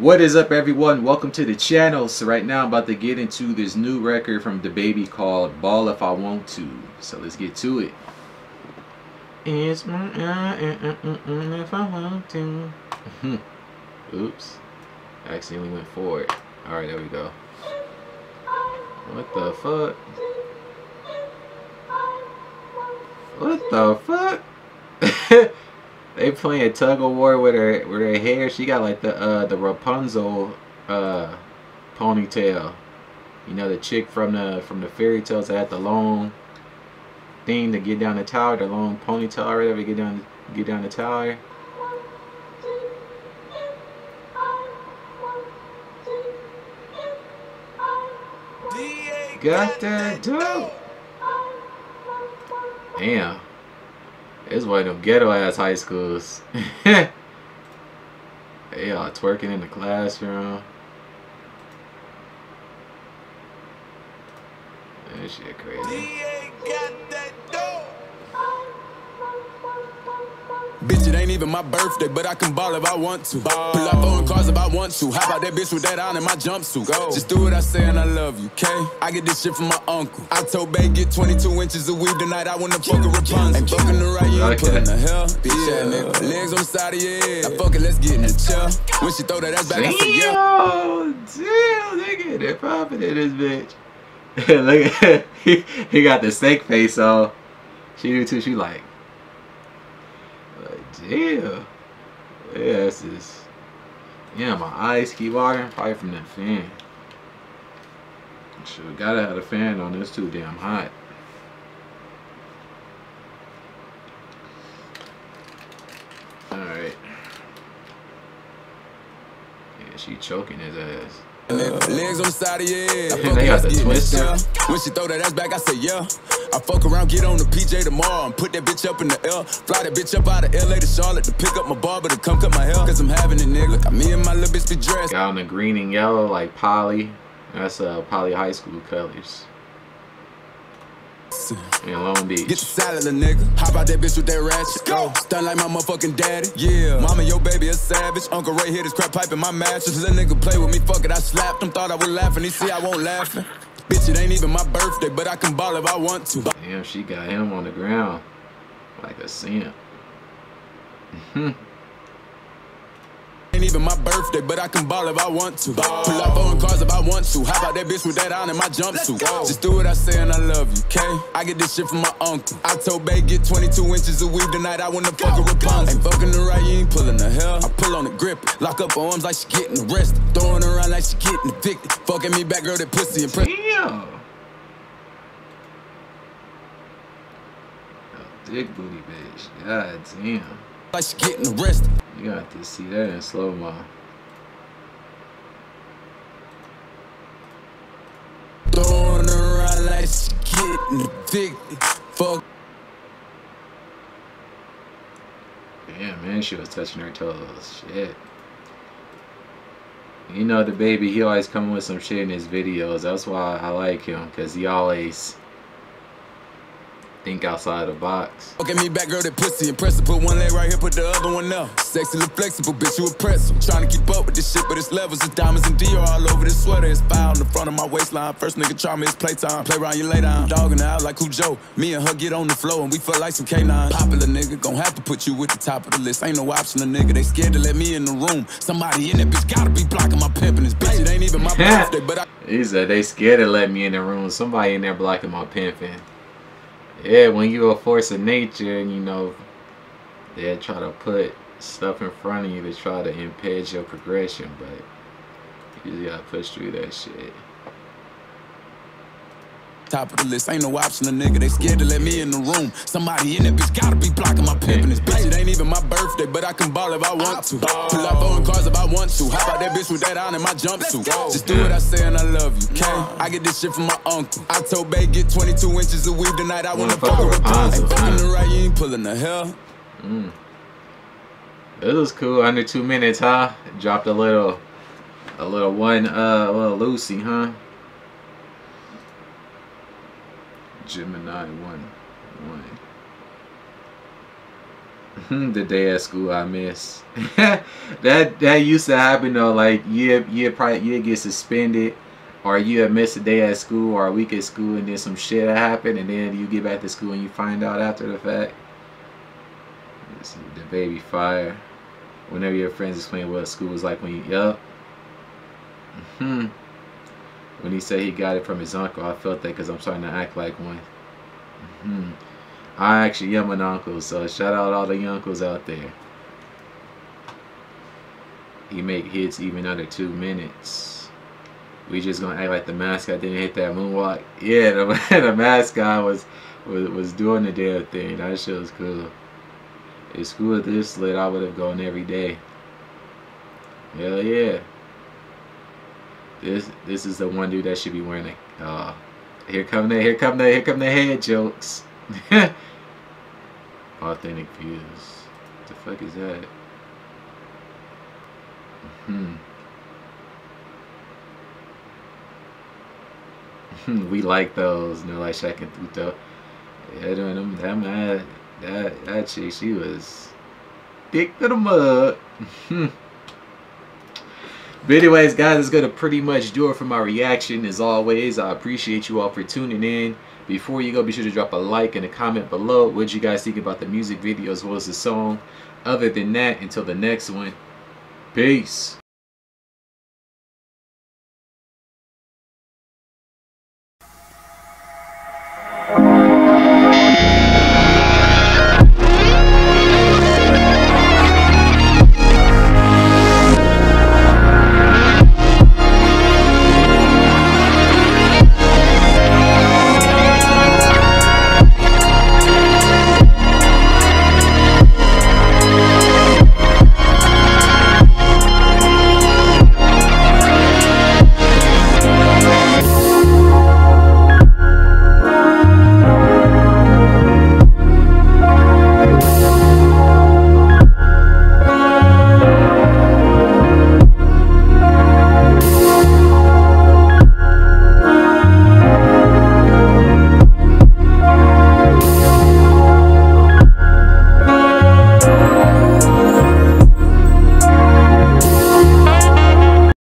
What is up, everyone? Welcome to the channel. So right now I'm about to get into this new record from DaBaby called Ball If I Want To. So let's get to it. It's my if I want to. Oops. I accidentally went forward. Alright, there we go. What the fuck? What the fuck? They playing tug of war with her hair. She got like the Rapunzel ponytail. You know, the chick from the fairy tales that had the long thing to get down the tower, the long ponytail or whatever, get down the tower. Got that dope. Damn. It's one of them ghetto ass high schools. They all twerking in the classroom. That shit crazy. Bitch, it ain't even my birthday, but I can ball if I want to. Pull up on cars if I want to. How about that bitch with that on in my jumpsuit? Go. Just do what I say and I love you, okay? I get this shit from my uncle. I told Bay get 22 inches of weed tonight. I wanna fuck a Rapunzel. Ain't fucking the right, you ain't pulling the hell. Bitch, yeah, nigga. Legs on the side of your head. Now fuck it, let's get in the chair. When she throw that ass back, I say yeah. Damn, nigga, they're popping in this bitch. Look at he got the steak face on. She do too. She like damn. Yeah, this is. Yeah, my eyes keep watering. Probably from that fan. Sure, gotta have a fan on. This too damn hot. All right. Yeah, she choking his ass. Legs on the side of your head. They got the twister. When she throw that ass back, I say yeah. I fuck around, get on the PJ tomorrow and put that bitch up in the air. Fly that bitch up out of LA to Charlotte to pick up my barber to come cut my hair. Cause I'm having a nigga. Look, me and my little bitch be dressed. Got on the green and yellow like Poly. That's Poly High School colors. In Long Beach. Get the salad, little nigga. Hop out that bitch with that ratchet. Go. Stun like my motherfucking daddy. Yeah. Mama, your baby a savage. Uncle Ray hit his crap pipe in my mattress. Little nigga play with me. Fuck it, I slapped him. Thought I was laughing. He see I won't laughing. Bitch, it ain't even my birthday, but I can ball if I want to. Damn, she got him on the ground like a simp. Ain't even my birthday, but I can ball if I want to. Pull up on cars if I want to. How about that bitch with that on in my jumpsuit? Just do what I say and I love you, okay? I get this shit from my uncle. I told Bay get 22 inches of weed tonight. I wanna fuck a Rapunzel. Ain't fucking the right, you ain't pulling the hell. I pull on the grip, lock up her arms like she getting arrested. Throwing her around like she getting addicted. Fucking me back, girl, that pussy impressed. Damn. Dick booty bitch. God damn. Like she getting arrested. You got to see that in slow-mo. Throwing her around like she getting addicted. Fuck. Damn, man, she was touching her toes. Shit. You know, DaBaby, he always come with some shit in his videos. That's why I like him, because he always think outside the box. Fucking me back, girl, that pussy impressive. Put one leg right here, put the other one up. Sexy, look flexible, bitch, you a pretzel. Trying to keep up with this shit, but it's levels. It's diamonds and Dior all over this sweater. It's fire on the front of my waistline. First nigga try me, it's playtime. Play around, you lay down. Dogging out like Cujo. Me and her get on the floor and we feel like some K9. Popular nigga, gon' have to put you at the top of the list. Ain't no option, a nigga. They scared to let me in the room. Somebody in that bitch gotta be blocking my pimpin'. This bitch, it ain't even my birthday, but I... He said they scared to let me in the room. Somebody in there blocking my pimping. Yeah, when you're a force of nature and, you know, they try to put stuff in front of you to try to impede your progression, but you just gotta push through that shit. Top of the list, ain't no option, a nigga. They scared to let me in the room. Somebody in that bitch gotta be blocking my pimpin'. This bitch, it ain't even my birthday, but I can ball if I want to. Pull up on cars if I want to. How about that bitch with that on in my jumpsuit? Just do what I say and I love you, okay? I get this shit from my uncle. I told Bay get 22 inches of weed tonight. I wanna fuck a Rapunzel. Ain't fucking the right, you ain't pulling the hell. This was cool. Under 2 minutes, huh? Dropped a little Lucy, huh? Gemini 1. The day at school I miss. that used to happen though. Like you'd get suspended, or you miss a day at school or a week at school, and then some shit happen, and then you get back to school and you find out after the fact. The baby fire. Whenever your friends explain what school was like when you when he said he got it from his uncle, I felt that because I'm starting to act like one. I actually am an uncle, so shout out all the uncles out there. He make hits even under 2 minutes. We just gonna act like the mascot didn't hit that moonwalk. Yeah, the mascot was doing the damn thing. That shit was cool. If school was this lit, I would have gone every day. Hell yeah. This is the one dude that should be wearing a here come the head jokes. Authentic views. What the fuck is that? We like those, no, like Shaq and Tuto. Yeah, doing them. That chick, she was thick to the mud. But anyways, guys, it's gonna pretty much do it for my reaction. As always, I appreciate you all for tuning in. Before you go, be sure to drop a like and a comment below. What you guys think about the music video as well as the song. Other than that, until the next one, peace.